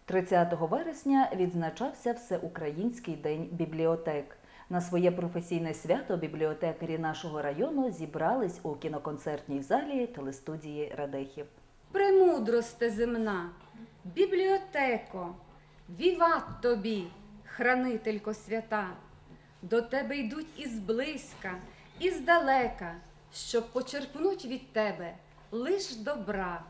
30 вересня відзначався Всеукраїнський день бібліотек. На своє професійне свято бібліотекарі нашого району зібрались у кіноконцертній залі телестудії Радехів. Премудросте земна, бібліотеко, віват тобі, хранителько свята. До тебе йдуть ізблизька, іздалека, щоб почерпнуть від тебе лиш добра.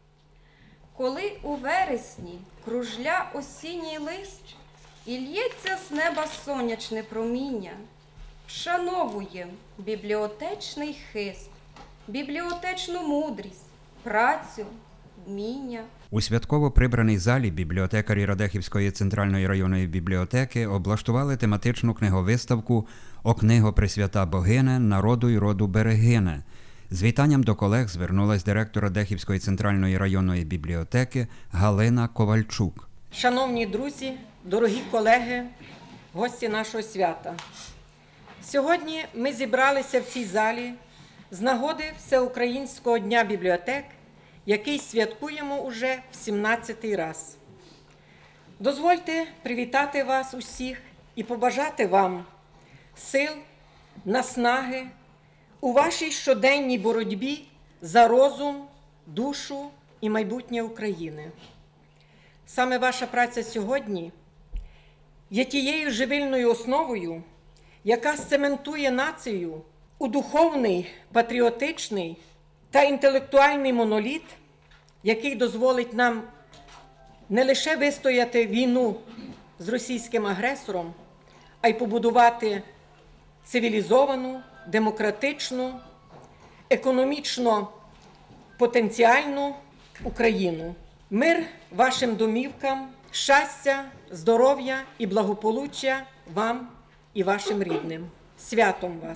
Коли у вересні кружля осінній лист і лється з неба сонячне проміння, вшановуєм бібліотечний хист, бібліотечну мудрість, працю, вміння. У святково прибраній залі бібліотекарі Радехівської центральної районної бібліотеки облаштували тематичну книговиставку «О книго пресвята богине, народу й роду берегине». З вітанням до колег звернулась директор Радехівської центральної районної бібліотеки Галина Ковальчук. Шановні друзі, дорогі колеги, гості нашого свята. Сьогодні ми зібралися в цій залі з нагоди Всеукраїнського дня бібліотек, який святкуємо уже в 17-й раз. Дозвольте привітати вас усіх і побажати вам сил, наснаги у вашій щоденній боротьбі за розум, душу і майбутнє України. Саме ваша праця сьогодні є тією живильною основою, яка сцементує націю у духовний, патріотичний та інтелектуальний моноліт, який дозволить нам не лише вистояти війну з російським агресором, а й побудувати цивілізовану, демократичну, економічно потенціальну Україну. Мир вашим домівкам, щастя, здоров'я і благополуччя вам і вашим рідним. Святом вас!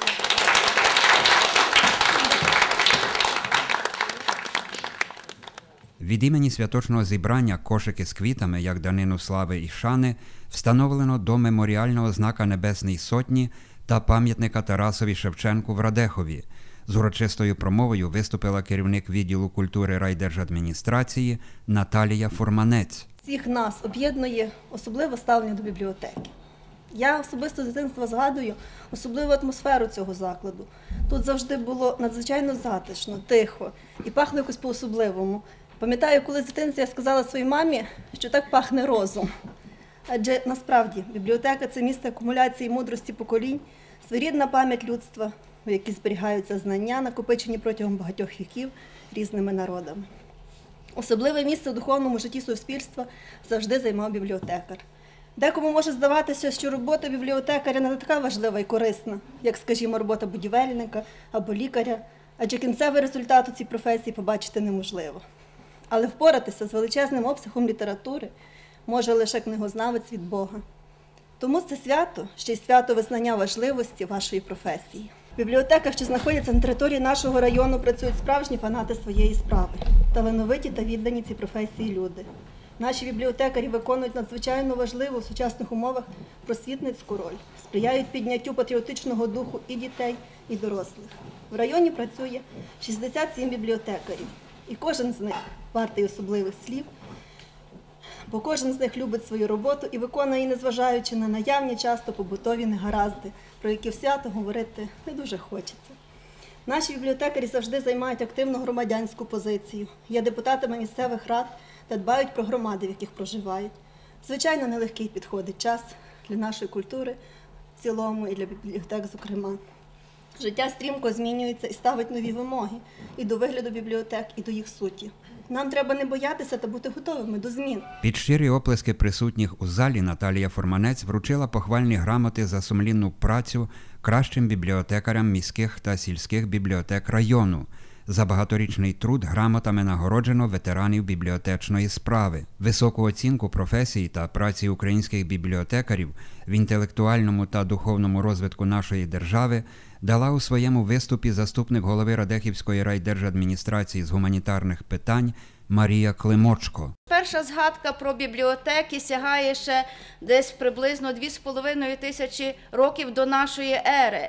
Від імені святочного зібрання кошики з квітами, як данину слави і шани, встановлено до меморіального знака Небесної Сотні та пам'ятника Тарасові Шевченку в Радехові. З урочистою промовою виступила керівник відділу культури райдержадміністрації Наталія Фурманець. Всіх нас об'єднує особливе ставлення до бібліотеки. Я особисто з дитинства згадую особливу атмосферу цього закладу. Тут завжди було надзвичайно затишно, тихо і пахло якось по-особливому. Пам'ятаю, коли з дитинства я сказала своїй мамі, що так пахне розум. Адже насправді бібліотека – це місце акумуляції мудрості поколінь, своєрідна пам'ять людства, у якій зберігаються знання, накопичені протягом багатьох віків різними народами. Особливе місце в духовному житті суспільства завжди займав бібліотекар. Декому може здаватися, що робота бібліотекаря не така важлива і корисна, як, скажімо, робота будівельника або лікаря, адже кінцевий результат у цій професії побачити неможливо. Але впоратися з величезним обсягом літератури може лише книгознавець від Бога. Тому це свято, ще й свято визнання важливості вашої професії. В бібліотеках, що знаходяться на території нашого району, працюють справжні фанати своєї справи, талановиті та віддані цій професії люди. Наші бібліотекарі виконують надзвичайно важливу в сучасних умовах просвітницьку роль, сприяють підняттю патріотичного духу і дітей, і дорослих. В районі працює 67 бібліотекарів, і кожен з них вартий особливих слів, бо кожен з них любить свою роботу і виконує її, незважаючи на наявні часто побутові негаразди, про які в свято говорити не дуже хочеться. Наші бібліотекарі завжди займають активну громадянську позицію, є депутатами місцевих рад та дбають про громади, в яких проживають. Звичайно, нелегкий підходить час для нашої культури в цілому і для бібліотек зокрема. Життя стрімко змінюється і ставить нові вимоги і до вигляду бібліотек, і до їх суті. Нам треба не боятися та бути готовими до змін. Під щирі оплески присутніх у залі Наталія Фурманець вручила похвальні грамоти за сумлінну працю кращим бібліотекарям міських та сільських бібліотек району. За багаторічний труд грамотами нагороджено ветеранів бібліотечної справи. Високу оцінку професії та праці українських бібліотекарів в інтелектуальному та духовному розвитку нашої держави дала у своєму виступі заступник голови Радехівської райдержадміністрації з гуманітарних питань Марія Климочко. Перша згадка про бібліотеки сягає ще десь приблизно 2,5 тисячі років до нашої ери.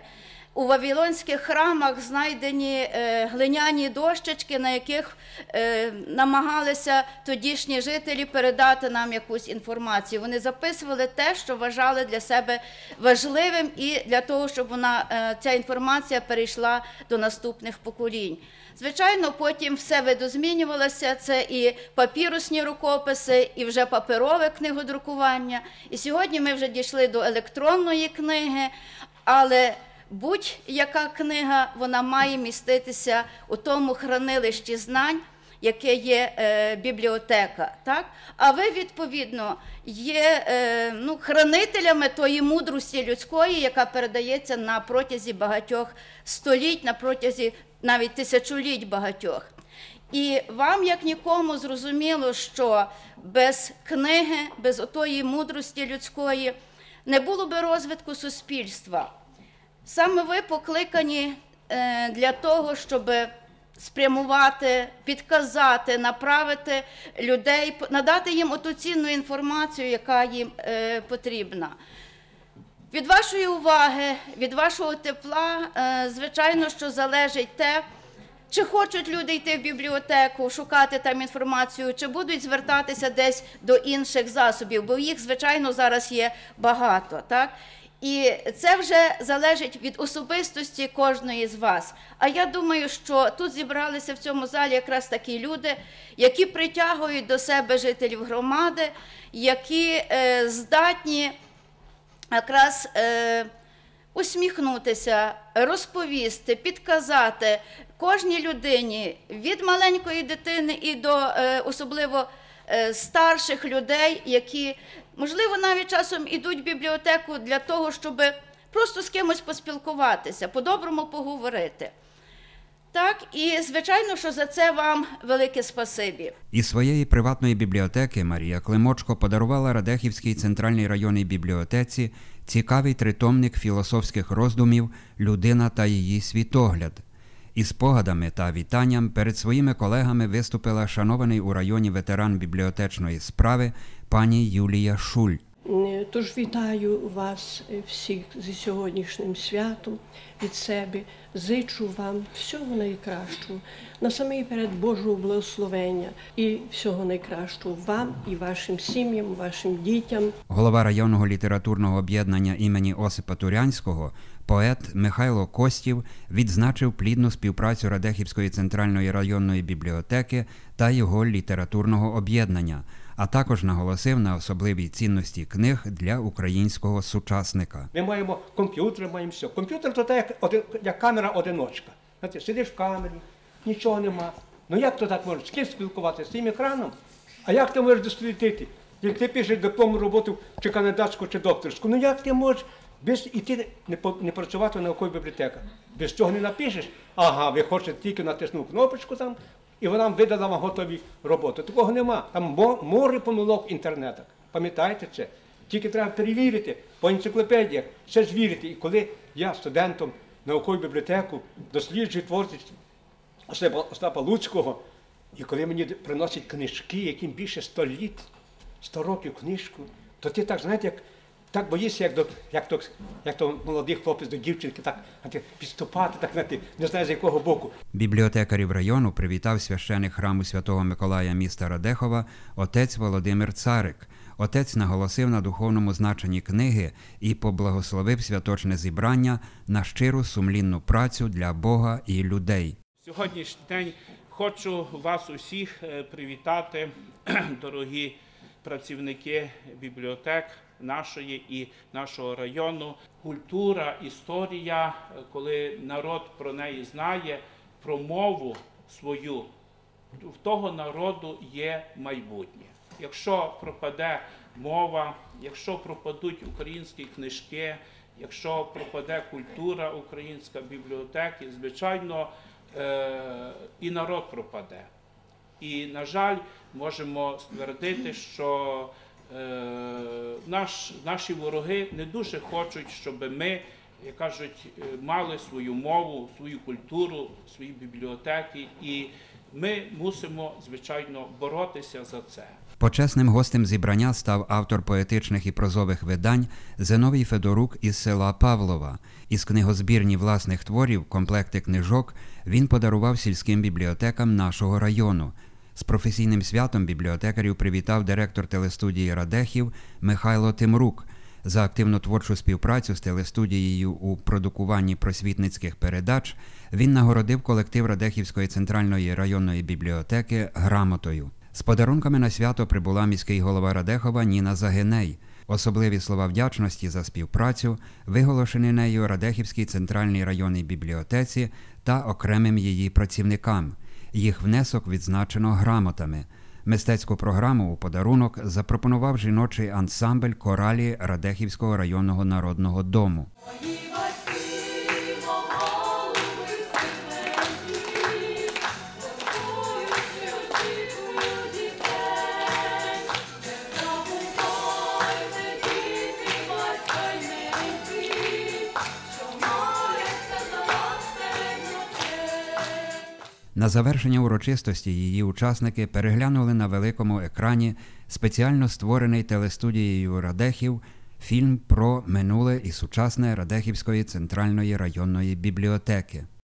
у вавилонських храмах знайдені глиняні дощечки, на яких намагалися тодішні жителі передати нам якусь інформацію. Вони записували те, що вважали для себе важливим і для того, щоб ця інформація перейшла до наступних поколінь. Звичайно, потім все видозмінювалося, це і папірусні рукописи, і вже паперове книгодрукування. І сьогодні ми вже дійшли до електронної книги, але будь-яка книга, вона має міститися у тому хранилищі знань, яке є бібліотека. Так? А ви, відповідно, є хранителями тої мудрості людської, яка передається на протязі багатьох століть, на протязі навіть тисячоліть багатьох. І вам, як нікому, зрозуміло, що без книги, без отої мудрості людської не було би розвитку суспільства. Саме ви покликані для того, щоб спрямувати, підказати, направити людей, надати їм оту цінну інформацію, яка їм потрібна. Від вашої уваги, від вашого тепла, звичайно, що залежить те, чи хочуть люди йти в бібліотеку, шукати там інформацію, чи будуть звертатися десь до інших засобів, бо їх, звичайно, зараз є багато, так? І це вже залежить від особистості кожної з вас. А я думаю, що тут зібралися в цьому залі якраз такі люди, які притягують до себе жителів громади, які здатні якраз усміхнутися, розповісти, підказати кожній людині, від маленької дитини і до особливо старших людей, які, можливо, навіть часом ідуть в бібліотеку для того, щоб просто з кимось поспілкуватися, по-доброму поговорити. Так, і звичайно, що за це вам велике спасибі. Із своєї приватної бібліотеки Марія Климочко подарувала Радехівській центральній районній бібліотеці цікавий тритомник філософських роздумів «Людина та її світогляд». Із спогадами та вітанням перед своїми колегами виступила шанований у районі ветеран бібліотечної справи пані Юлія Шуль. Тож вітаю вас всіх зі сьогоднішнім святом від себе. Зичу вам всього найкращого, насамперед Божого благословення і всього найкращого вам і вашим сім'ям, вашим дітям. Голова районного літературного об'єднання імені Осипа Турянського, поет Михайло Костів відзначив плідну співпрацю Радехівської центральної районної бібліотеки та його літературного об'єднання, а також наголосив на особливій цінності книг для українського сучасника. Ми маємо комп'ютер, маємо все. Комп'ютер – то так, як камера-одиночка. Знаєте, сидиш в камері, нічого нема. Ну як то так можеш? З ким спілкуватися? З цим екраном? А як ти можеш дослідити? Як ти пишеш дипломну роботу, чи кандидатську, чи докторську, ну як ти можеш без іти не працювати в науковій бібліотеці? Без цього не напишеш? Ага, ви хочете тільки натиснув кнопочку там, і вона видала вам готові роботи. Такого нема. Там море помилок в інтернетах. Пам'ятаєте це? Тільки треба перевірити по енциклопедіях, все звірити. І коли я студентом наукової бібліотеки досліджую творчість Остапа Луцького, і коли мені приносять книжки, яким більше 100 літ, 100 років книжку, то ти так, знаєте, так боїшся, як то молодий хлопець до дівчинки, так підступати, так, знаєте, не знаю з якого боку. Бібліотекарів району привітав священик храму Святого Миколая міста Радехова отець Володимир Царик. Отець наголосив на духовному значенні книги і поблагословив святочне зібрання на щиру сумлінну працю для Бога і людей. Сьогоднішній день хочу вас усіх привітати, дорогі працівники бібліотек нашої і нашого району. Культура, історія, коли народ про неї знає, про мову свою, в того народу є майбутнє. Якщо пропаде мова, якщо пропадуть українські книжки, якщо пропаде культура українська бібліотеки, звичайно, і народ пропаде. І, на жаль, можемо ствердити, що наші вороги не дуже хочуть, щоб ми, як кажуть, мали свою мову, свою культуру, свої бібліотеки, і ми мусимо, звичайно, боротися за це. Почесним гостем зібрання став автор поетичних і прозових видань Зиновій Федорук із села Павлова. Із книгозбірні власних творів, комплекти книжок, він подарував сільським бібліотекам нашого району. З професійним святом бібліотекарів привітав директор телестудії «Радехів» Михайло Тимрук. За активну творчу співпрацю з телестудією у продукуванні просвітницьких передач він нагородив колектив Радехівської центральної районної бібліотеки грамотою. З подарунками на свято прибула міський голова Радехова Ніна Загиней. Особливі слова вдячності за співпрацю виголошені нею Радехівській центральній районній бібліотеці та окремим її працівникам. Їх внесок відзначено грамотами. Мистецьку програму у подарунок запропонував жіночий ансамбль коралі Радехівського районного народного дому. На завершення урочистості її учасники переглянули на великому екрані спеціально створений телестудією Радехів фільм про минуле і сучасне Радехівської центральної районної бібліотеки.